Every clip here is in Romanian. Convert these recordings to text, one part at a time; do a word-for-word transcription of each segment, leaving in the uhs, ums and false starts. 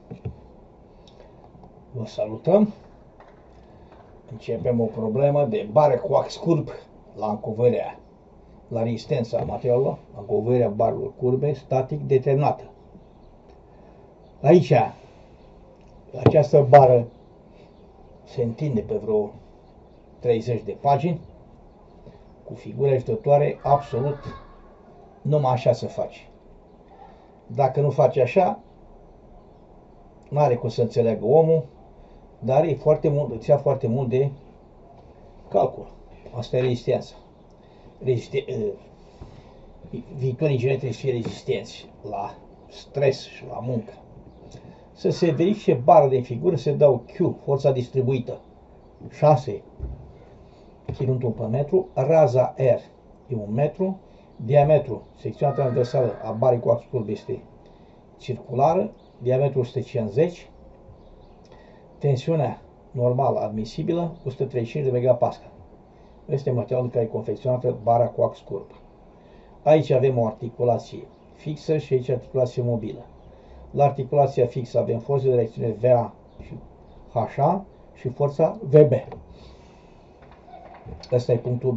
Vă salutăm! Începem o problemă de bară cu ax curb la încovărea, la rezistența materialului, la încovărea barului curbe static determinată. Aici, această bară se întinde pe vreo treizeci de pagini, cu figuri ajutătoare, absolut numai așa se face. Dacă nu face așa, nu are cum să înțeleagă omul, dar e foarte mult, îți ia foarte mult de calcul. Asta e rezistența. Rezisten... Viitorii ingineri trebuie să fie rezistenți la stres și la muncă. Să se verifice bară de figură, se dau Q, forța distribuită, șase kilonewtoni pe metru, raza R e un metru, diametru, secțiunea transversală a barei cu ax curb este circulară, diametrul o sută cincizeci, tensiunea normală admisibilă o sută treizeci și cinci de megapascal. Este materialul în care e confecționată bara cu ax curb. Aici avem o articulație fixă și aici articulație mobilă. La articulația fixă avem forța de reacțiune V A și H A și forța V B. Ăsta e punctul B.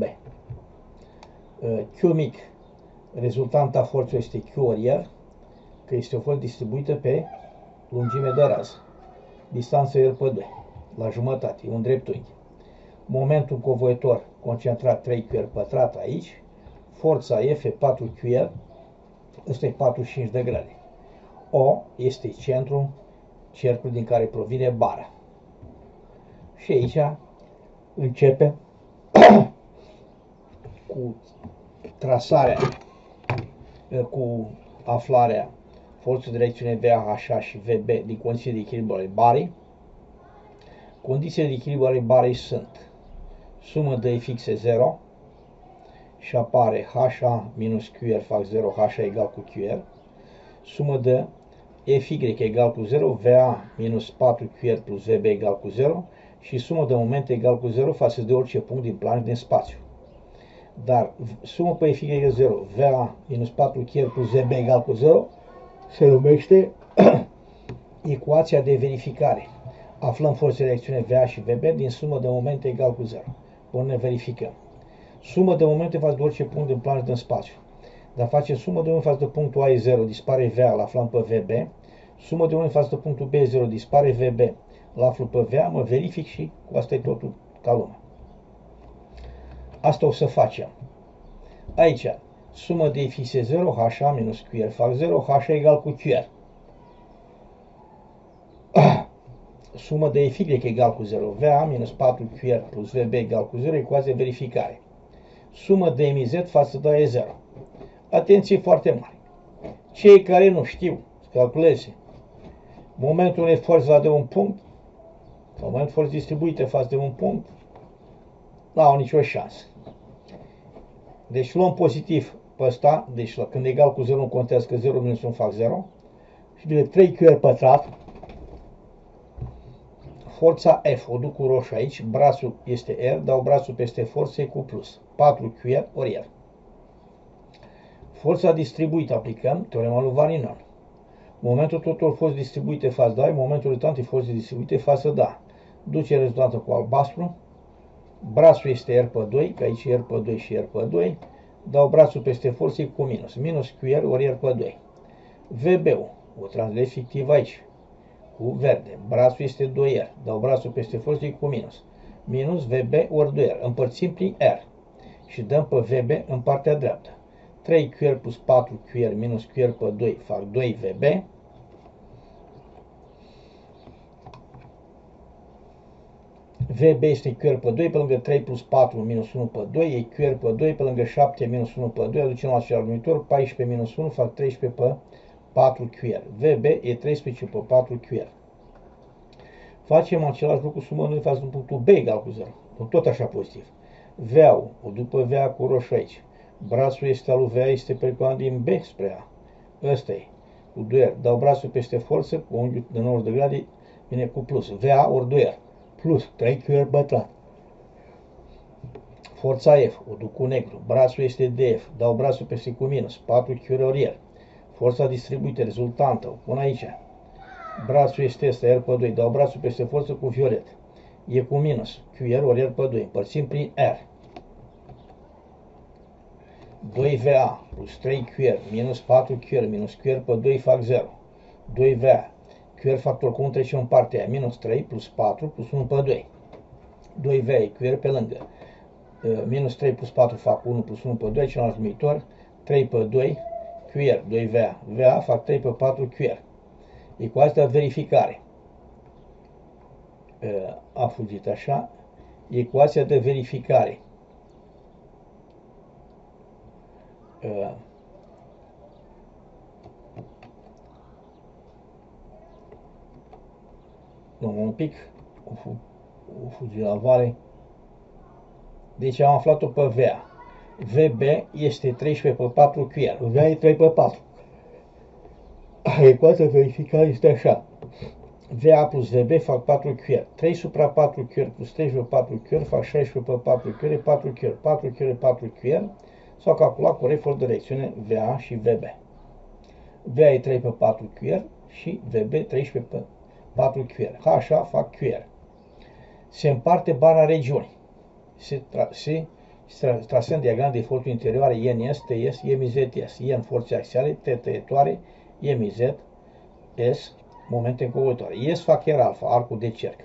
Q mic, rezultanta forței este Q ori R, că este o forță distribuită pe lungime de rază. Distanță R pe doi, la jumătate, un dreptunghi. Momentul convoitor concentrat trei Q R pătrat aici, forța F patru Q R, ăsta e patruzeci și cinci de grade. O este centrul cercului din care provine bara. Și aici începe cu trasarea, cu aflarea forței de reacțiune V A H A și V B din condiții de echilibru ale barei. Condițiile de echilibru ale barei sunt sumă de fixe zero și apare H A minus Q R fac zero, H A egal cu Q R. Sumă de F Y egal cu zero, V A minus patru Q R plus V B egal cu zero și sumă de momente egal cu zero față de orice punct din plan din spațiu. Dar sumă pe F Y egal zero, V A minus patru Q R plus V B egal cu zero se numește ecuația de verificare. Aflăm forțele de reacțiune V A și V B din sumă de momente egal cu zero. Până ne verificăm. Sumă de momente față de orice punct din plan din spațiu. Dar facem sumă de momente față de punctul A e zero, dispare V A, îl aflăm pe V B. Sumă de momente față de punctul B e zero, dispare V B, îl aflu pe V A, mă verific și cu asta e totul ca lumea. Asta o să facem. Aici, sumă de F X e zero, H A minus Q R fac zero, H A egal cu Q R. Sumă de F Y egal cu zero, V A minus patru Q R plus V B egal cu zero, ecuație de verificare. Sumă de M Z față de A e zero. Atenție foarte mare. Cei care nu știu să calculeze momentul unei forțe față de un punct sau momentul forței distribuite față de un punct, nu au nicio șansă. Deci luăm pozitiv pe ăsta, deci la, când egal cu zero nu contează că zero minus unu fac zero și de trei Q R pătrat, forța F, o duc cu roșu aici, brațul este R, dau brațul peste forțe cu plus, patru Q R ori R. Forța distribuită aplicăm teorema lui Varinon. Momentul tuturor forțe distribuite față de A, momentul rezultant e forțe distribuite față de A. Duce rezultatul cu albastru, brațul este R pe doi, că aici e R pe doi și R pe doi, dau brațul peste forțe cu minus, minus Q R ori R pe doi. V B-ul, o translez fictiv aici, cu verde, brațul este doi R, dau brațul peste forțe cu minus, minus V B ori doi R, împărțim prin R și dăm pe V B în partea dreaptă. trei Q R plus patru Q R minus Q R pe doi fac doi V B. V B este Q R pe doi, pe lângă trei plus patru minus unu pe doi, e Q R pe doi, pe lângă șapte minus unu pe doi, aducem la celălalt numitor, paisprezece minus unu fac treisprezece pe patru Q R. V B e treisprezece pe patru Q R. Facem același lucru sumă noi față de punctul B egal cu zero. Tot așa pozitiv. V A-ul, o după V A cu roșu aici. Brațul este al lui V A, este perpendicular din B spre A. Ăsta e. Cu doi R. Dau brațul peste forță, cu unghiul de nouăzeci de grade, vine cu plus. V A ori doi R. Plus trei Q R pătrat. Forța F, o duc cu negru. Brațul este D F. Dau brațul peste cu minus. patru Q R ori R. Forța distribuită, rezultantă, o pun aici. brațul este ăsta, R pe doi, dau brațul peste forță cu violet. E cu minus, Q R ori R pe doi, împărțim prin R. doi V A plus trei Q R minus patru Q R minus Q R pe doi fac zero. doi V A. Q R factor comun trece în partea aia. Minus trei plus patru plus unu pe doi. doi V A Q R pe lângă. Minus trei plus patru fac unu plus unu pe doi, celălalt numitor. trei pe doi Q R, doi V A. V A fac trei pe patru Q R. Ecuația verificare. A fugit așa. Ecuația de verificare. Nu, un pic. O, fu o fugi la vale. Deci am aflat-o pe V A. V B este treisprezece pe patru Q R. V A e trei pe patru. Ecuația verificare este așa. V A plus V B fac patru Q R. trei supra patru Q R plus treisprezece pe patru Q R fac șaisprezece pe patru Q R, patru Q R. patru Q R, patru Q R. S-au calculat corect fără direcțiune V A și V B. V A e trei pe patru Q R și V B treisprezece pe patru Q R. H fac Q R. Se împarte bara regiunii. Se, tra se trasează în diagram de eforturi interioare I N S, T S, I M Z S. I N forțe axiale, T tăietoare, I M Z S momente încovoitoare. S fac R alfa, arcul de cerc.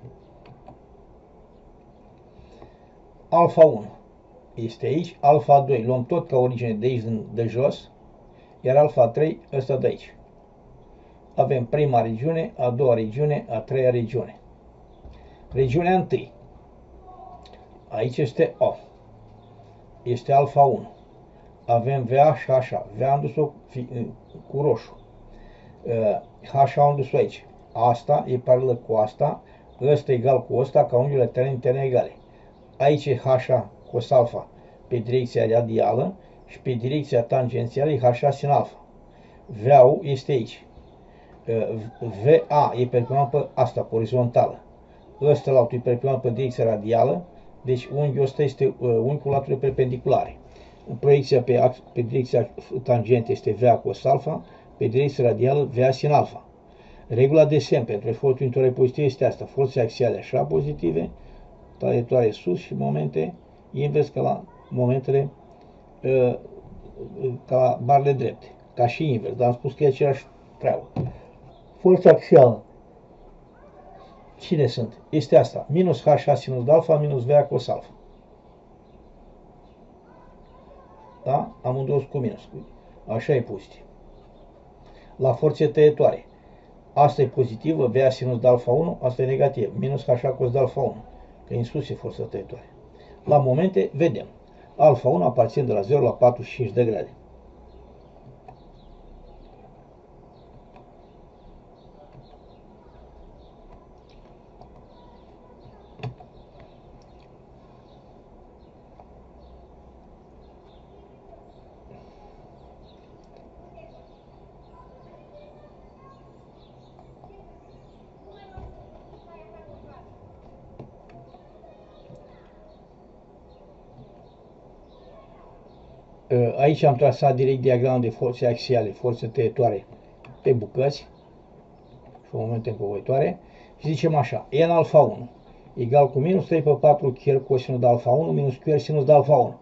Alfa unu este aici, alfa doi, luăm tot ca origine de aici de jos, iar alfa trei ăsta de aici. Avem prima regiune, a doua regiune, a treia regiune. Regiunea întâi. Aici este O. Este alfa unu. Avem V A și H A. V A am dus-o cu roșu. H A am dus-o aici. Asta e paralelă cu asta. Ăsta egal cu ăsta, ca unghiurile terne interne egale. Aici e H A cos alfa pe direcția radială și pe direcția tangențială e H A sin alfa. V A-ul este aici. V A e perpendicular pe asta, pe orizontală. Ăsta la altul e perpendicular pe direcția radială, deci unghiul ăsta este unghiul laturilor perpendiculare. Proiecția pe, pe direcția tangentă este V A cos alfa, pe direcția radială V A sin alfa. Regula de semn pentru efortul interior pozitiv este asta, forțe axiale așa pozitive, traiectoare sus și momente invers ca la momentele ca la barele drepte, ca și invers, dar am spus că e aceeași treabă. Forța axială. Cine sunt? Este asta. Minus H A sinus de alfa, minus V A cos alfa. Da? Amândouă cu minus. Așa e pozitiv. La forțe tăietoare. Asta e pozitivă, V A sinus de alfa unu, asta e negativ. Minus H A cos de alfa unu. Că în sus e forța tăietoare. La momente, vedem. Alfa unu aparține de la zero la patruzeci și cinci de grade. Aici am trasat direct diagramul de forțe axiale, forțe tăietoare pe bucăți și momente încovoitoare și zicem așa, N alfa unu egal cu minus trei pe patru Q R cosinus de alfa unu minus Q R sinus de alfa unu.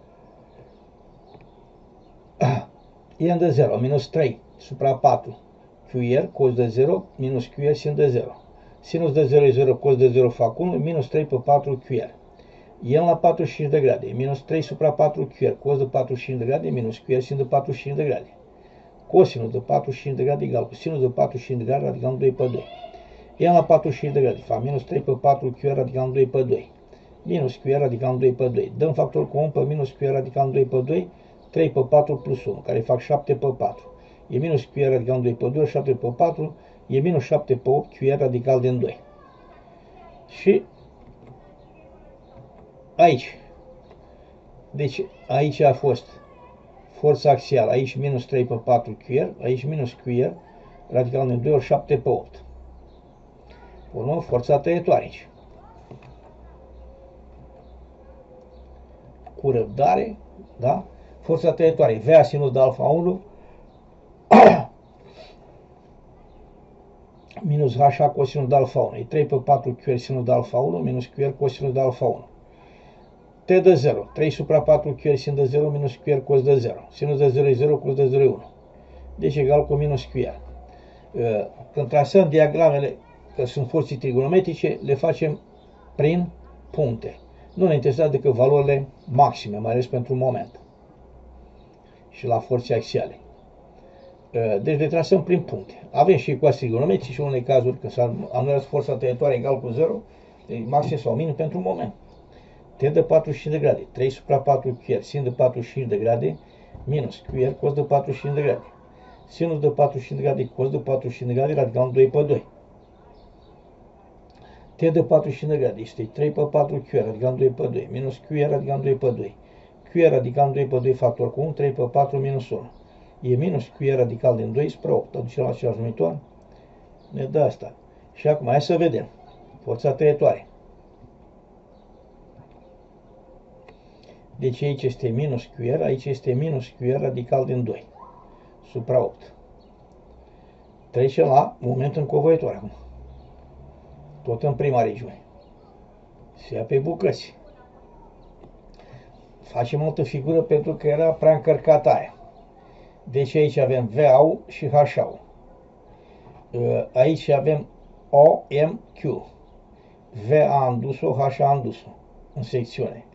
N de zero minus trei supra patru Q R cos de zero minus Q R sin de zero. Sinus de zero e zero, cos de zero fac unu, minus trei pe patru Q R. N la patruzeci și cinci de grade, minus trei supra patru Q R, cos de patruzeci și cinci de grade, minus Q R sin de patruzeci și cinci de grade. Cosinus de patruzeci și cinci de grade egal cu sinus de patruzeci și cinci de grade, radicalul doi pe doi. N la patruzeci și cinci de grade, fac minus trei pe patru Q R, radicalul doi pe doi. Minus Q R, radicalul doi pe doi. Dăm factor comun pe minus Q R, radicalul doi pe doi, trei pe patru plus unu, care fac șapte pe patru. E minus Q R, radicalul doi pe doi, șapte pe patru, e minus șapte pe opt Q R, radical din doi. Și aici. Deci aici a fost forța axială, aici minus trei pe patru Q R, aici minus Q R, radical din doi ori șapte pe opt. Urmă forța tăietoare aici. Cu răbdare, da? Forța tăietoare, V A sinus de alfa unu, minus H A cosinus de alfa unu. E trei pe patru Q R sinus de alfa unu minus Q R cosinus de alfa unu. T de zero. trei supra patru Q R sin de zero minus Q R cos de zero. Sinus de zero e zero, cos de zero e unu. Deci egal cu minus Q R. Când trasăm diagramele, că sunt forțe trigonometrice, le facem prin puncte. Nu ne interesează decât valorile maxime, mai ales pentru moment. Și la forțe axiale. Deci le trasăm prin puncte. Avem și ecuații trigonometrice și în unele cazuri, când s-a anulat forța tăietoare egal cu zero, e maxim sau minim pentru moment. T de patruzeci și cinci de grade, trei supra patru Q R sin de patruzeci și cinci de grade, minus Q R cos de patruzeci și cinci de grade. Sinus de patruzeci și cinci de grade, cos de patruzeci și cinci de grade, radicalul doi pe doi. T de patruzeci și cinci de grade este trei pe patru Q R, radicalul doi pe doi, minus Q R, radicalul doi pe doi. Q R radicalul doi pe doi factor cu unu, trei pe patru minus unu. E minus Q R radical din doi spre opt. Aduce la același numitor. Ne dă asta. Și acum, hai să vedem. Forța tăietoare. Deci aici este minus Q R, aici este minus Q R radical din doi. Supra opt. Trecem la moment încovoitor acum. Tot în prima regiune. Se ia pe bucăți. Facem altă figură pentru că era prea încărcată aia. Deci aici avem V A U și H A U. Aici avem O M Q. V A am dus-o, H A am dus-o în secțiune.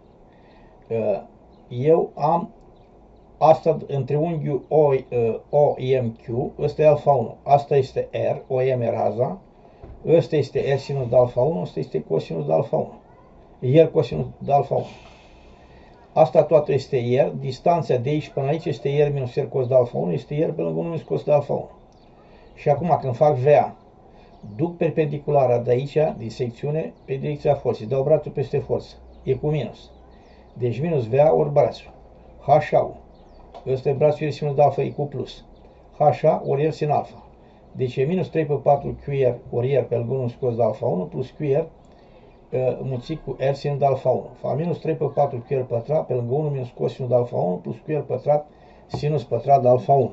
Eu am asta între unghiul O M Q, ăsta e alfa unu, asta este R, O M e raza, ăsta este R sinus de alfa unu, ăsta este cosinus de alfa unu. R cosinus de alfa unu. Asta toată este R, distanța de aici până aici este R minus R cos de alfa unu, este R pe lângă unu minus cos de alfa unu. Și acum când fac V A, duc perpendiculara de aici, din secțiune, pe direcția forței, dau brațul peste forță, e cu minus. Deci minus V A ori brațul. H A U. Ăsta e brațul R sinus de alfa, e cu plus. H A ori R sin alfa. Deci e minus trei pe patru Q R ori R pe lângă unu scos de alfa unu plus Q R mulțit cu R sin de alfa unu. Fa minus trei pe patru Q R pătrat pe lângă unu minus cosinus de alfa unu plus Q R pătrat sinus pătrat de alfa unu.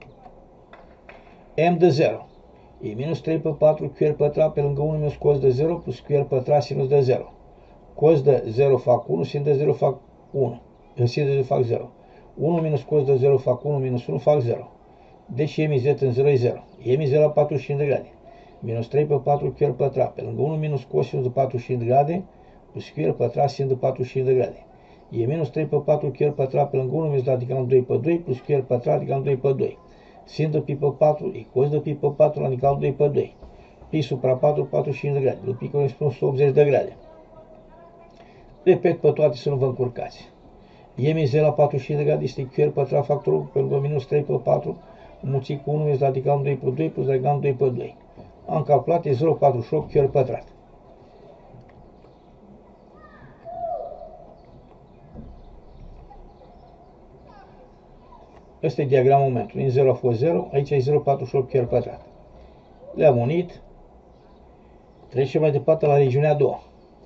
M de zero. E minus trei pe patru Q R pătrat pe lângă unu minus cos de zero plus Q R pătrat sinus de zero. Cos de zero fac unu, sin de zero fac unu. Sin de zero fac zero. unu minus cos de zero fac unu, minus unu fac zero. Deci M Z în zero e zero. M Z la patruzeci și cinci de grade. Minus trei pe patru Q R pătrat pe lângă unu minus cosinus de patruzeci și cinci de grade plus Q R pătrat sin de patruzeci și cinci de grade. E minus trei pe patru Q R pătrat pe lângă unu minus radicalul doi pe doi plus Q R pătrat radicalul doi pe doi. Sin de pi pe patru e cos de pi pe patru radicalul doi pe doi. Pi supra patru, patruzeci și cinci de grade. Lui pi corespunde o sută optzeci de grade. Repet pe toate să nu vă încurcați. M Z la patruzeci și cinci de grade este Q R pătrat factorul pe lângă minus trei pe patru mulțit cu unu minus radicalul doi pe doi plus radicalul doi pe doi. Am calculat, e zero virgulă patruzeci și opt Q R pătrat. Ăsta e diagramul momentului. În zero a fost zero, aici e zero virgulă patruzeci și opt Q R pătrat. Le-am unit. Trecem mai departe la regiunea a doua.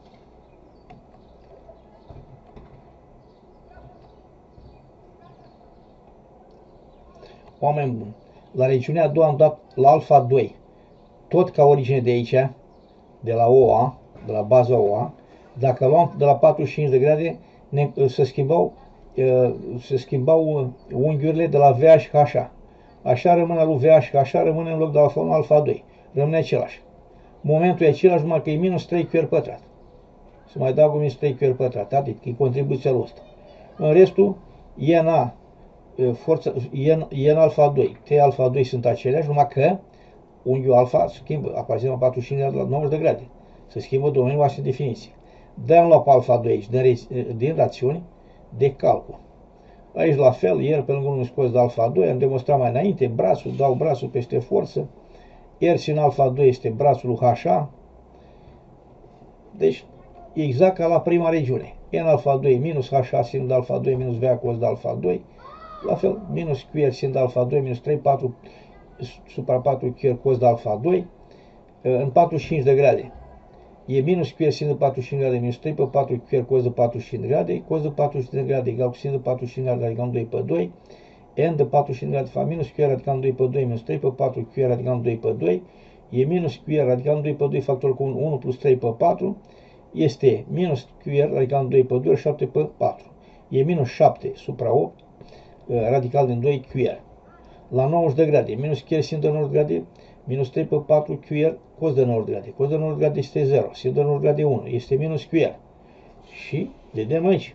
Oameni buni, la regiunea a doua am dat la alfa doi, tot ca origine de aici, de la O A, de la baza O A. Dacă luam de la patruzeci și cinci de grade, ne, se, schimbau, se schimbau unghiurile de la V A și H A. Așa rămâne lui V A și H A, rămâne în loc de alfa unu, alfa doi. Rămâne același. Momentul e același, numai că e minus trei Q R pătrat. Să mai dau cu minus trei Q R pătrat, atât, că e contribuția lui ăsta. În restul, N A, forța, N alfa doi, T alfa doi sunt aceleași, numai că unghiul alfa se schimbă, aparține la patruzeci și cinci la nouăzeci de grade. Se schimbă domeniul acestei definiții. Dăm la alfa doi aici, din, din rațiuni de calcul. Aici la fel, el pe lângă unul scos de alfa doi, am demonstrat mai înainte, brațul, dau brațul peste forță, R sin alfa doi este brațul lui H A. Deci, exact ca la prima regiune. N alfa doi minus H A sin de alfa doi minus V A cos de alfa doi. La fel, minus Q R sin de alfa doi minus trei, patru supra patru Q R cos de alfa doi. În patruzeci și cinci de grade. E minus Q R sin de patruzeci și cinci de grade minus trei pe patru Q R cos de patruzeci și cinci de grade. Cos de patruzeci și cinci de grade egal cu sin de patruzeci și cinci de grade radical doi pe doi. N de patruzeci și cinci de grade fac minus Q R radical doi pe doi minus trei pe patru Q R radical doi pe doi. e minus square radical doi pe doi factor cu unu, unu plus trei pe patru, este minus square radical doi pe doi, șapte pe patru. E minus șapte supra opt, radical din doi square. La nouăzeci de grade, minus square sin de nouăzeci de grade, minus trei pe patru square, cos de nouăzeci de grade. Cos de nouăzeci de grade este zero, sin de nouăzeci de grade unu, este minus square. Și vedem aici.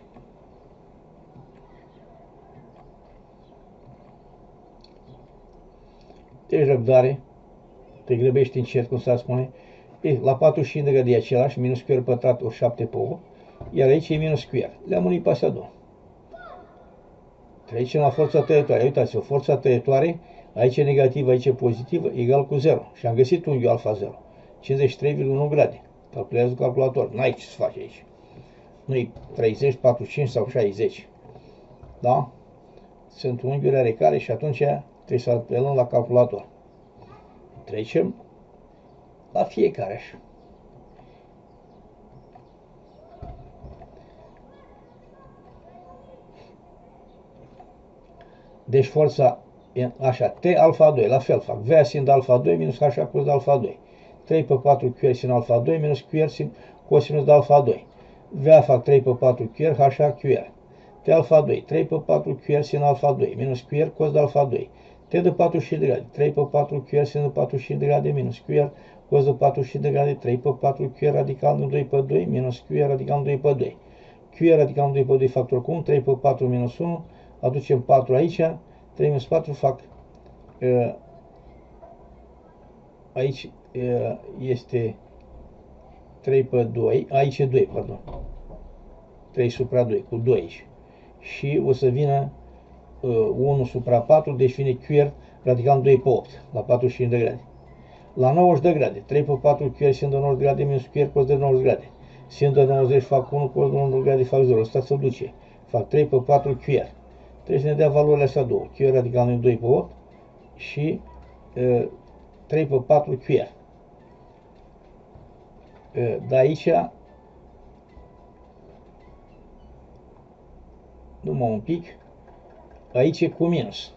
Deci răbdare, te grăbești încet, cum s-ar spune. E, la patruzeci și cinci de grade e același, minus square pătrat ori șapte pe opt, iar aici e minus square. Le-am unit pe astea două. Trecem la forța tăietoare. Uitați-vă, forța tăietoare, aici e negativă, aici e pozitivă, egal cu zero. Și am găsit unghiul alfa zero. cincizeci și trei virgulă unu grade. Calculează cu calculator. N-ai ce să faci aici. Nu-i treizeci, patruzeci și cinci sau șaizeci. Da? Sunt unghiuri are care și atunci trebuie să apelăm la calculator. Trecem la fiecare așa. Deci forța e așa, T alfa doi, la fel fac, V sin de alfa doi minus H cos de alfa doi. trei pe patru Q sin alfa doi minus Q sin cosinus de alfa doi. V fac trei pe patru Q, H Q. T alfa doi, trei pe patru Q sin alfa doi minus Q cos de alfa doi. T de patruzeci și cinci de grade, trei pe patru Q sin de patruzeci și cinci de grade minus Q cos de patruzeci și cinci de grade, trei pe patru Q radical din doi pe doi minus Q radical din doi pe doi. Q radical din doi pe doi factor cu unu, trei pe patru minus unu, aducem patru aici, trei minus patru fac, uh, aici uh, este trei pe doi, aici e doi, pardon, trei supra doi, cu doi aici. Și o să vină uh, unu supra patru, deci vine Q radical doi pe opt, la patruzeci și cinci de grade. La nouăzeci de grade, trei pe patru Q sin de nouăzeci de grade minus Q cos de nouăzeci de grade. Sin de nouăzeci fac unu, cos de nouăzeci de grade fac zero, ăsta se duce. Fac trei pe patru Q. Trebuie să ne dea valorile astea două. Q radical din doi pe opt și uh, trei pe patru Q. Uh, de aici, numai un pic, aici e cu minus.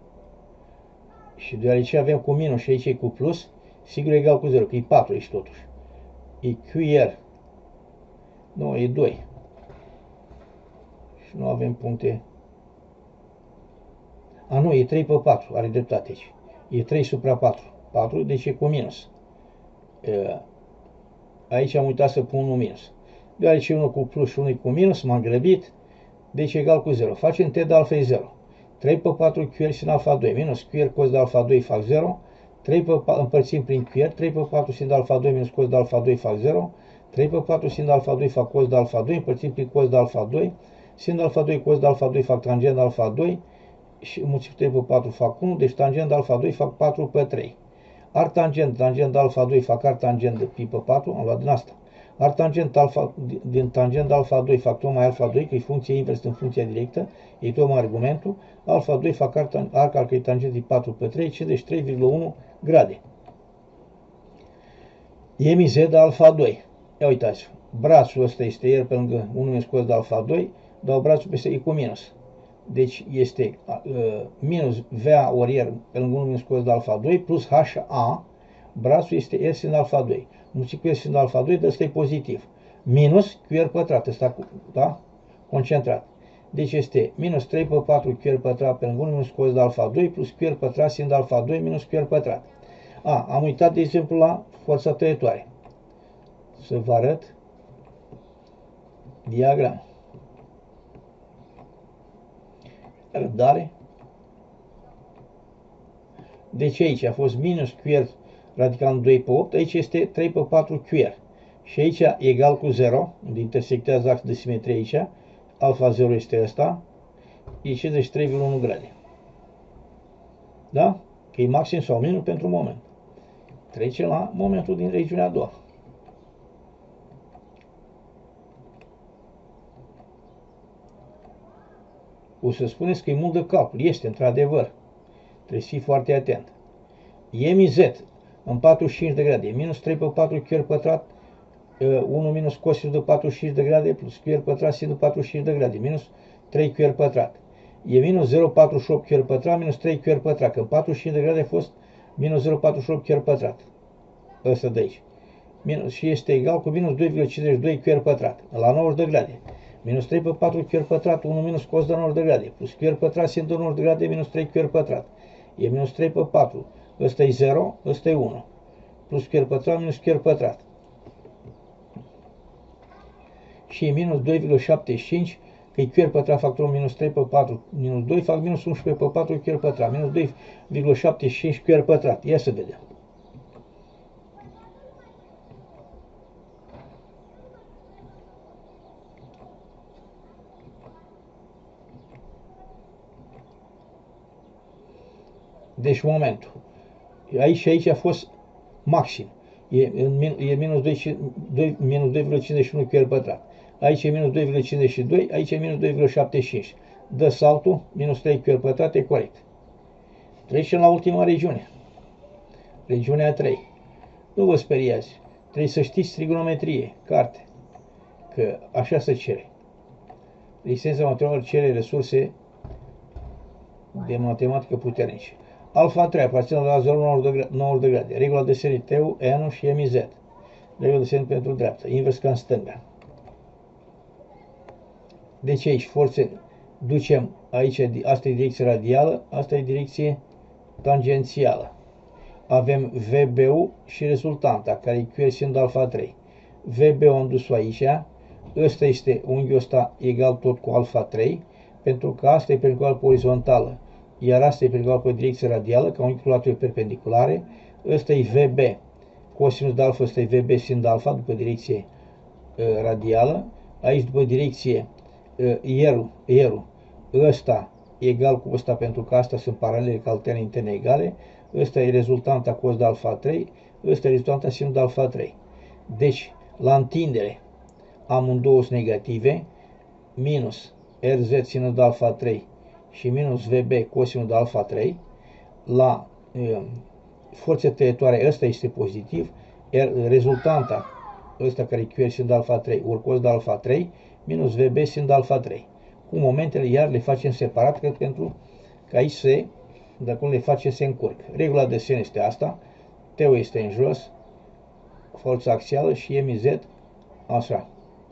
Și deoarece avem cu minus și aici e cu plus, sigur e egal cu zero, că e patru aici totuși. E Q R. Nu, e doi. Și nu avem puncte. A, nu, e trei pe patru, are dreptate aici. E trei supra patru. patru, deci e cu minus. Aici am uitat să pun un minus. Deoarece unul cu plus și unul cu minus, m-am grăbit, deci egal cu zero. Facem T de alfa e zero. trei pe patru Q sin alfa doi minus Q cos de alfa doi fac zero. trei pe patru împărțim prin Q, trei pe patru sin de alfa doi minus cos de alfa doi fac zero. trei pe patru sin de alfa doi fac cos de alfa doi, împărțim prin cos de alfa doi. Sin de alfa doi, cos de alfa doi fac tangent de alfa doi. Și mulțimit trei pe patru fac unu, deci tangent de alfa doi fac patru pe trei. Artangent, tangent de alfa doi fac artangent de pi pe patru, am luat din asta. Artangent alfa, din tangent de alfa doi fac tocmai alfa doi, că e funcție invers în funcția directă, e tocmai argumentul. Alfa doi fac arc al cărui tangent de patru pe trei, cincizeci și trei virgulă unu grade. E mi Z de alfa doi. Ia uitați, brațul ăsta este R pe lângă unu minus cos de alfa doi, dau brațul peste E cu minus. Deci este uh, minus V ori R pe lângă unu minus cos de alfa doi plus H A, brațul este R sin alfa doi. Mulțit cu R sin alfa doi, de ăsta e pozitiv. Minus Q R pătrat, ăsta, da? Concentrat. Deci este minus trei pe patru Q R pătrat pe lângă unu minus cos de alfa doi plus Q R pătrat sin de alfa doi minus Q R pătrat. A, am uitat de exemplu la forța tăietoare. Să vă arăt diagramă. Răbdare. Deci aici a fost minus Q R radical doi pe opt, aici este trei pe patru Q R. Și aici e egal cu zero, unde intersectează axul de simetrie aici, alfa zero este ăsta, e cincizeci și trei virgulă unu grade. Da? Că e maxim sau minim pentru moment. Trecem la momentul din regiunea a doua. O să spuneți că e mult de calcul. Este, într-adevăr. Trebuie să fii foarte atent. E mi Z în patruzeci și cinci de grade. E minus trei pe patru Q pătrat, unu minus cosinus de patruzeci și cinci de grade plus Q pătrat sin de patruzeci și cinci de grade. Minus trei Q pătrat. E minus zero virgulă patruzeci și opt Q pătrat minus trei Q pătrat. Că în patruzeci și cinci de grade a fost minus zero virgulă patruzeci și opt Q pătrat. ăsta de aici. Minus, și este egal cu minus doi virgulă cincizeci și doi QR pătrat, la nouăzeci de grade. Minus trei pe patru QR pătrat, unu minus cos de nouăzeci de grade, plus QR pătrat sin de nouăzeci de grade, minus trei QR pătrat. E minus trei pe patru, ăsta e zero, ăsta e unu. Plus QR pătrat, minus QR pătrat. Și e minus doi virgulă șaptezeci și cinci, că e QR pătrat factorul minus trei pe patru, minus doi, fac minus unsprezece pe patru QR pătrat, minus doi virgulă șaptezeci și cinci QR pătrat. Ia să vedem. Deci momentul. Aici și aici a fost maxim. E, e minus doi virgulă cincizeci și unu QR pătrat. Aici e minus doi virgulă cincizeci și doi, aici e minus doi virgulă șaptezeci și cinci. Dă saltul, minus trei QR pătrat, e corect. Trecem la ultima regiune. Regiunea trei. Nu vă speriați. Trebuie să știți trigonometrie, carte. Că așa se cere. Licența materială cere resurse de matematică puternice. Alfa trei aparține la zero nouăzeci de grade. Regula de serie T U, N și M Z. Regula de serie pentru dreapta. Invers ca în stânga. Deci aici forțe ducem aici, asta e direcție radială, asta e direcție tangențială. Avem V B U și rezultanta, care e Q sin de alfa trei. V B U am dus-o aici, ăsta este unghiul ăsta egal tot cu alfa trei, pentru că asta e perpendicular pe orizontală, iar asta e perpendicular pe direcție radială, ca unghiul cu laturi perpendiculare. Ăsta e V B, cosinus de alfa, ăsta e V B sin de alfa, după direcție uh, radială. Aici, după direcție uh, ierul, ierul, ăsta e egal cu ăsta, pentru că astea sunt paralele, că alterne interne egale. Ăsta e rezultanta cos de alfa trei, ăsta e rezultanta sin de alfa trei. Deci, la întindere, amândouă sunt negative, minus R Z sinus de alfa trei și minus V B cosinus de alfa trei. La uh, forțe tăietoare, ăsta este pozitiv, R, rezultanta, ăsta care e Q sin de alfa trei, ori cos de alfa trei, minus V B sin de alfa trei. Cu momentele, iar le facem separat, cred, pentru că aici se, dacă nu le facem, se încurc. Regula de sen este asta, T-ul este în jos, forța axială și M Z, așa.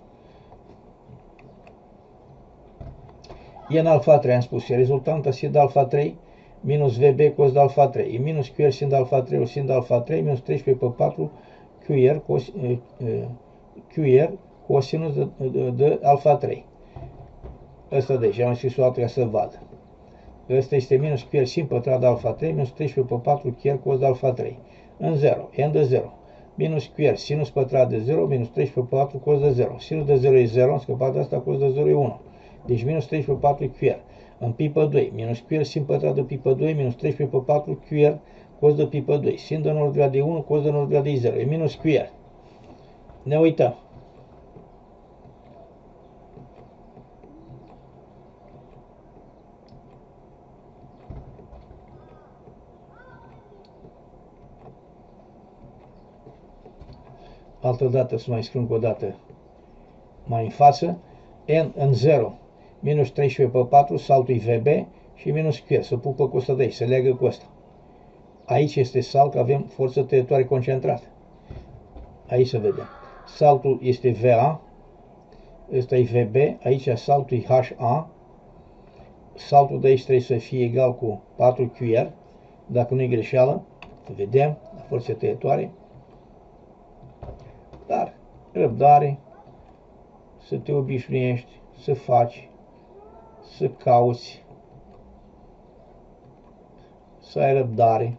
E în alfa trei, am spus, e rezultanta sin de alfa trei minus V B cos de alfa trei. E minus Q R sin de alfa trei, ori sin de alfa trei, minus treisprezece pe patru Q R, cos, uh, Q R cosinus de, de, de alfa trei. Ăsta deja am scris o dată ca să vadă. Ăsta este minus Q R sin pătrat de alfa trei, minus treisprezece pe patru Q R cos de alfa trei. În zero, n de zero. Minus Q R sinus pătrat de zero, minus treisprezece pe patru cos de zero. Sinus de zero e zero, am scăpat de asta, cos de zero e unu. Deci minus treisprezece pe patru Q R. În pi pe doi, minus Q R sin pătrat de pi pe doi, minus treisprezece pe patru Q R cos de pi pe doi. Sin de nouăzeci de grade e unu, cos de nouăzeci de grade e zero. E minus Q R. Ne uităm. Altă dată să mai scriu încă o dată mai în față. N în zero, minus treisprezece pe patru, saltul e V B și minus Q R. Se pupă cu ăsta de aici, se leagă cu ăsta. Aici este salt, că avem forță tăietoare concentrată. Aici să vedem. Saltul este V A, ăsta e V B, aici saltul e H A. Saltul de aici trebuie să fie egal cu patru Q R, dacă nu e greșeală, vedem, la forță tăietoare. Dar, răbdare, să te obișnuiești, să faci, să cauți, să ai răbdare.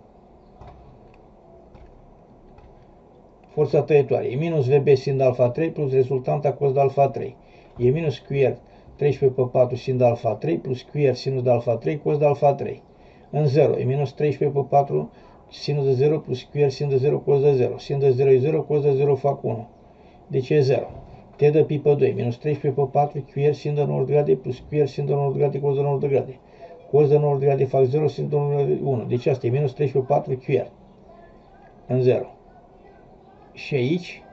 Forța tăietoare e minus V B sin de alfa trei plus rezultanta cos de alfa trei. E minus Q R treisprezece pe patru sin de alfa trei plus Q R sinus de alfa trei cos de alfa trei. În zero e minus treisprezece pe patru sinus de zero plus Q R sin de zero cos de zero. Sin de zero e zero, cos de zero fac unu. Deci e zero. T de pi pe doi, minus treisprezece pe patru, Q R sin de nouăzeci de grade, plus Q R sin de nouăzeci de grade, cos de nouăzeci de grade. Cos de nouăzeci de grade fac zero, sin de nouăzeci de grade unu. Deci asta e minus treisprezece pe patru, Q R. În zero. Și aici,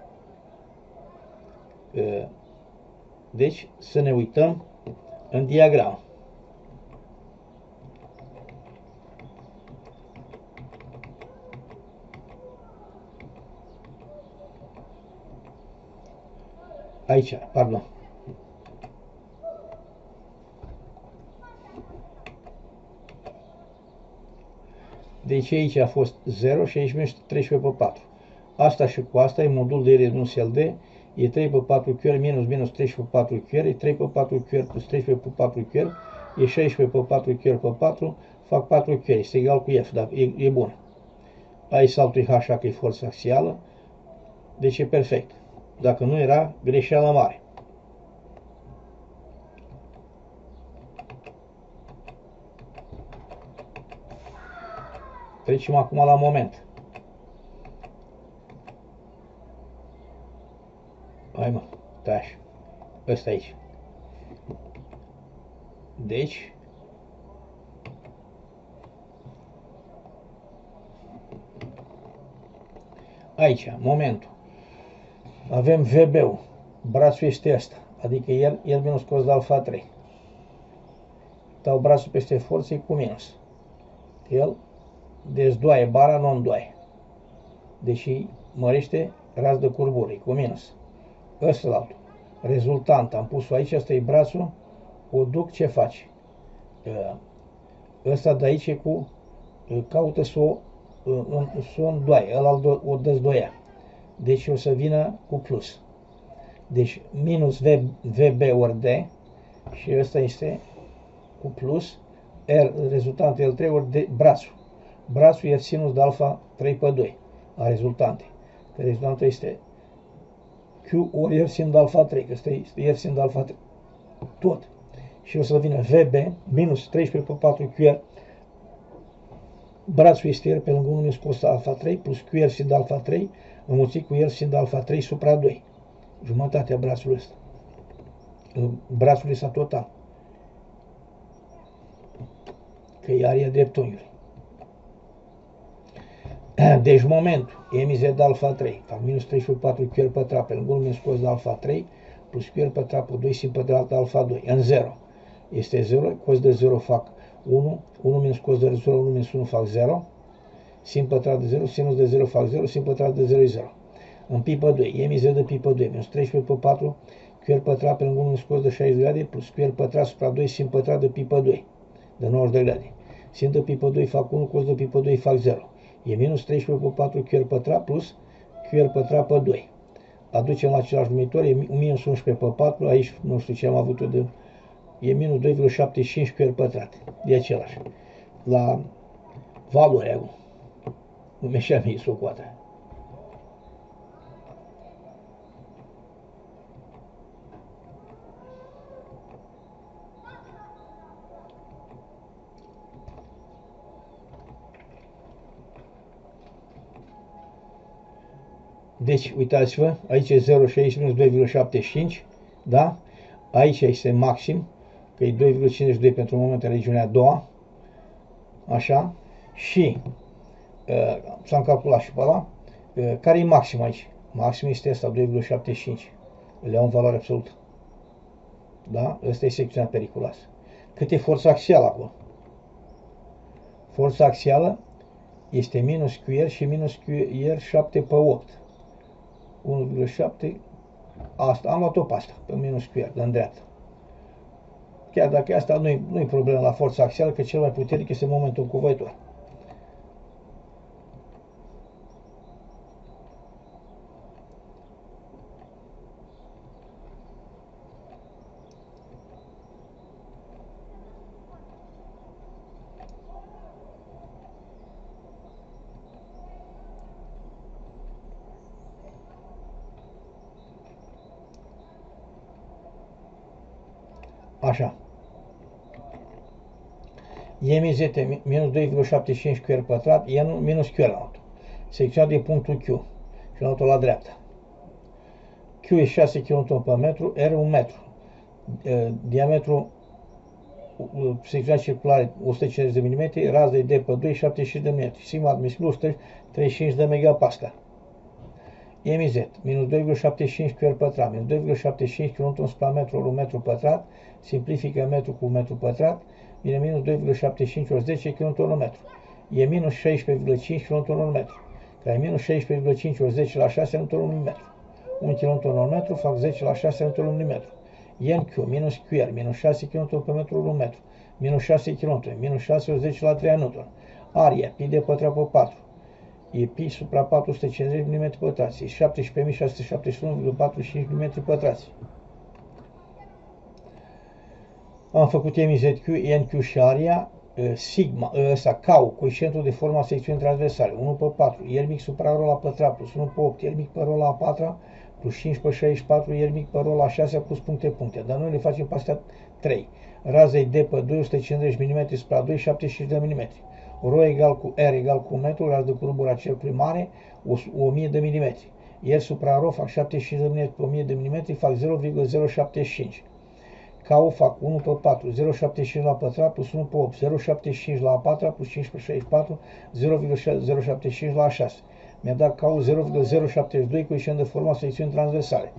deci să ne uităm în diagramă. aici, pardon. Deci aici a fost zero și aici merge treisprezece pe patru. Asta și cu asta e modul de redus L D, e trei pe patru chiori minus minus treisprezece pe patru chiori, e trei pe patru chiori plus treisprezece pe patru chiori, e șaisprezece pe patru chiori pe patru, fac patru chiori, este egal cu F, dar e, e bun. Aici saltul e H, așa că e forță axială, deci e perfect. Dacă nu era greșeala mare. Trecem acum la moment. Hai mă, tași. Ăsta aici. Deci, aici, momentul. Avem V B-ul. Brațul este ăsta. Adică el, el minus cos de alfa trei. Dau brațul peste forță cu minus. El dezdoaie bara, nu îndoaie. Deși mărește raz de curbură, cu minus. Ăsta altul. Rezultant, am pus-o aici, ăsta e brațul, o duc, ce faci? Ăsta de aici e cu, caută să o, să o îndoaie, ăla o dezdoia. Deci o să vină cu plus. Deci minus V B ori D și ăsta este cu plus, R, rezultantul L trei ori de brațul. Brațul e sinus de alfa trei pe doi a rezultantei. Că rezultantul este Q ori R sin de alfa trei, că este R sin de alfa trei. Tot. Și o să vină V B minus treisprezece pe patru Q R. Brațul este R pe lângă unu minus cos alfa trei plus Q R sin de alfa trei înmulțit cu R sin de alfa trei supra doi. Jumătatea brațului ăsta. Brațul ăsta total. Că e aria dreptunghiului. Deci momentul, M Z de alfa trei, fac minus treisprezece pe patru Q R pătrat pe lângă unu minus cos de alfa trei plus Q R pătrat pe doi sin pătrat de alfa doi, în zero. Este zero, cos de zero fac unu, unu minus cos de zero, unu minus unu fac zero, sin pătrat de zero, sinus de zero fac zero, sin pătrat de zero e zero. În pi pe doi, M Z de pi pe doi, minus treisprezece pe patru Q R pătrat pe lângă unu minus cos de șaizeci de grade plus Q R pătrat supra doi sin pătrat de pi pe doi, de nouăzeci de grade. Sin de pi pe doi fac unu, cos de pi pe doi fac zero. E minus treisprezece pe patru Q R pătrat plus Q R pătrat pe doi. Aducem la același numitor, e minus unsprezece pe patru, aici nu știu ce am avut-o de... E minus doi virgulă șaptezeci și cinci Q R pătrat. E același. La valori, nu mi-așa mie socoata. Deci, uitați-vă, aici e zero și aici minus doi virgulă șaptezeci și cinci, da? Aici este maxim, că e doi virgulă cincizeci și doi pentru moment în regiunea a doua, așa, și uh, s-am calculat și pe ăla, uh, care e maxim aici? Maxim este ăsta, doi virgulă șaptezeci și cinci, îl iau în valoare absolută, da? Ăsta e secțiunea periculoasă. Cât e forța axială acolo? Forța axială este minus Q R și minus Q R șapte pe opt. unu virgulă șapte, asta, am luat-o pe asta, pe minus Q R, în dreapta. Chiar dacă asta nu-i nu problemă la forța axială, că cel mai puternic este momentul încuvoitor. Așa. M Z minus doi virgulă șaptezeci și cinci Q R pătrat, e minus Q R la altul. Secțiunea din punctul Q și la altul la dreapta. Q e șase kilonewtoni pe metru, R un metru. Diametru secțiunea circulară o sută cincizeci de milimetri, raza e D pe doi, șaptezeci și cinci de milimetri. Sigma admisibil treizeci și cinci de megapascal. M Z minus doi virgulă șaptezeci și cinci Q R pătrat, minus doi virgulă șaptezeci și cinci kilonewtoni pe metru ori un metru pătrat, simplifică metru cu metru pătrat, vine minus doi virgulă șaptezeci și cinci ori zece kilonewtoni pe metru. E minus șaisprezece virgulă cinci kilonewtoni pe metru, care e minus șaisprezece virgulă cinci ori zece la șase kilonewtoni pe metru. un kilonewton pe metru, fac zece la șase newton pe milimetru. N Q minus Q R minus șase kilonewton pe metru pe metru, minus șase kilonewton, minus șase ori zece la trei newton. Aria, pi de pătrat pe patru, e pi supra patru sute cincizeci de milimetri pătrați, e șaptesprezece mii șase sute șaptezeci și unu virgulă patruzeci și cinci milimetri pătrați. Am făcut M Z Q, N Q și aria, sigma, ăsta, K, coeficientul de formă a secțiunii transversale, unu pe patru, R mic supra rho la pătrat plus unu pe opt, R mic pe rho la a patra, plus cinci pe șaizeci și patru, R mic pe rho la a șasea plus puncte puncte, dar noi le facem pe astea trei. Raza e D pe doi, o sută cincizeci de milimetri supra doi, șaptezeci și cinci de milimetri. Rho egal cu R egal cu un metru, rază cu rubura cercului mare, o mie de milimetri. R supra rho fac șaptezeci și cinci de milimetri pe o mie de milimetri, fac zero virgulă zero șaptezeci și cinci. K fac unu pe patru, zero virgulă șaptezeci și cinci la pătrat plus unu pe opt, zero virgulă șaptezeci și cinci la a patra plus cinci pe șaizeci și patru, zero virgulă zero șaptezeci și cinci la a șase. Mi-a dat K zero virgulă zero șaptezeci și doi coeficient de formă a secțiunii transversale.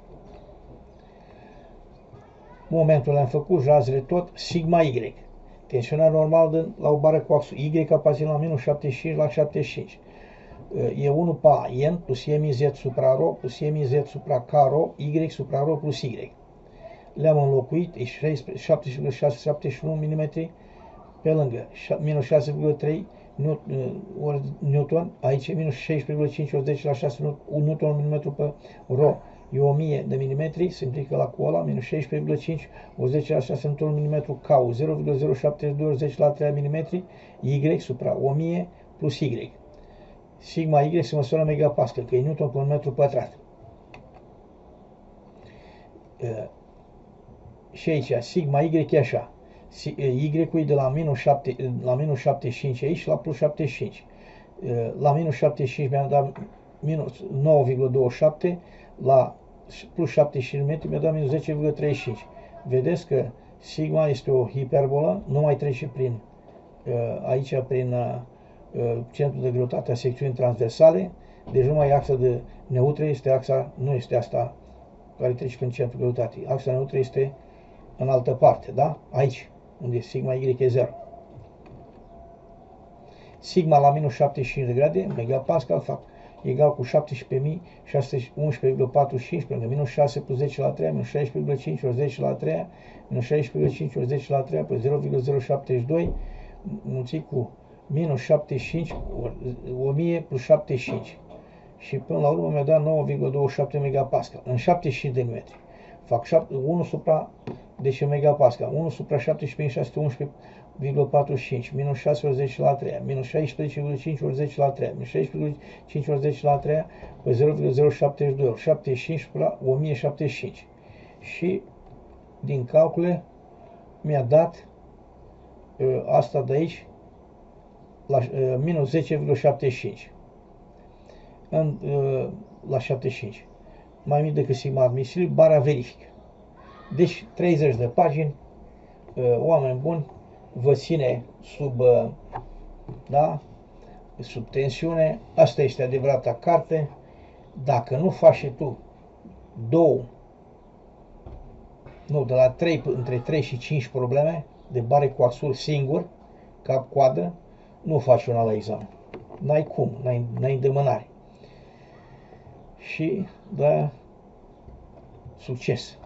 Momentul le-am făcut, razele tot, sigma Y. Tensiunea normală la o bară cu axul Y aparține la minus șaptezeci și cinci la șaptezeci și cinci. E unu pe A, N plus M Z supra rho plus M Z supra K rho, Y supra rho plus Y. Le-am înlocuit, e șapte virgulă șase sute șaptezeci și unu milimetri pe lângă, minus șase virgulă trei newton, aici minus șaisprezece virgulă cinci ori zece la șase newton milimetru pe rho, e o mie de milimetri, se implică la cu ăla, minus șaisprezece virgulă cinci ori zece la șase newton milimetru K, zero virgulă zero șaptezeci și doi ori zece la trei milimetri, Y supra o mie plus Y. Sigma Y se măsoară în megapascal, că e newton pe metru pătrat. Și aici, sigma Y e așa, Y-ul e de la minus, șapte, la minus șaptezeci și cinci aici la plus șaptezeci și cinci. La minus șaptezeci și cinci mi-a dat minus nouă virgulă douăzeci și șapte, la plus șaptezeci și cinci mi-a dat minus zece virgulă treizeci și cinci. Vedeți că sigma este o hiperbolă, nu mai trece prin, aici prin centrul de greutate a secțiunii transversale, deci numai axa de neutră este axa, nu este asta care trece prin centrul de greutate. Axa neutră este în altă parte, da? Aici, unde sigma Y e zero. Sigma la minus șaptezeci și cinci de grade, megapascal, fac egal cu șaptesprezece mii șase sute unsprezece virgulă patruzeci și cinci, pentru că minus șase plus zece la trei, minus șaisprezece virgulă cinci ori zece la trei, minus șaisprezece virgulă cinci ori zece la trei, pe zero virgulă zero șaptezeci și doi, mulțit cu minus șaptezeci și cinci ori o mie plus șaptezeci și cinci. Și până la urmă mi-a dat nouă virgulă douăzeci și șapte megapascal, în șaptezeci și cinci de milimetri. Fac unu supra, deci megapascal, unu supra șaptesprezece mii șase sute unsprezece virgulă patruzeci și cinci, minus șase ori zece la trei, minus șaisprezece virgulă cinci ori zece la trei, minus șaisprezece virgulă cinci ori zece la trei, pe zero virgulă zero șaptezeci și doi ori șaptezeci și cinci supra o mie șaptezeci și cinci. Și din calcule mi-a dat uh, asta de aici la uh, minus zece virgulă șaptezeci și cinci în, uh, la șaptezeci și cinci. Mai mic decât sigma admisibil, bara verifică. Deci treizeci de pagini, uh, oameni buni, vă ține sub, uh, da, sub tensiune. Asta este adevărata carte. Dacă nu faci și tu două, nu, de la trei, între trei și cinci probleme de bare cu axul singur, cap-coadă, nu faci una la examen. N-ai cum, n-ai îndemânare. Și, da, succes!